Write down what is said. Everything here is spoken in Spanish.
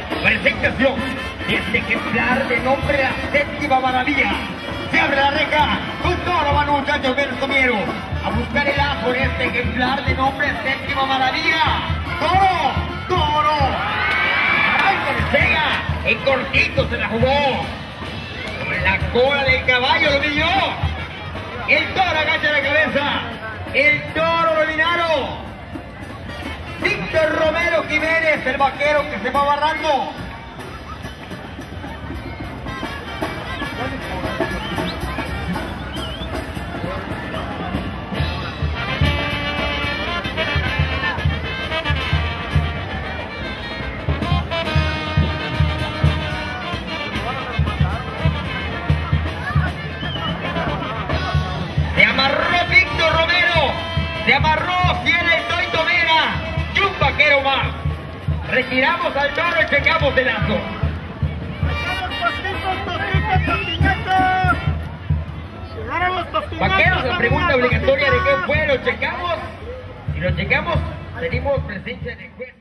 Presentación de este ejemplar de nombre La Séptima Maravilla. Se abre la reja, un toro van muchachos que comieron a buscar el ajo en este ejemplar de nombre Séptima Maravilla. ¡Toro! ¡Toro! ¡Ay, se pega! En cortito se la jugó. Con la cola del caballo lo pilló. El toro agacha la cabeza. El toro dominaron. Víctor Romero Jiménez, el vaquero que se va agarrando. Se amarró Víctor Romero, se amarró Cielo el Toito Vera y un vaquero más. Retiramos al toro y checamos el lazo. Vaqueros, la pregunta obligatoria de qué fue, lo checamos. Si lo checamos, tenemos presencia de juez.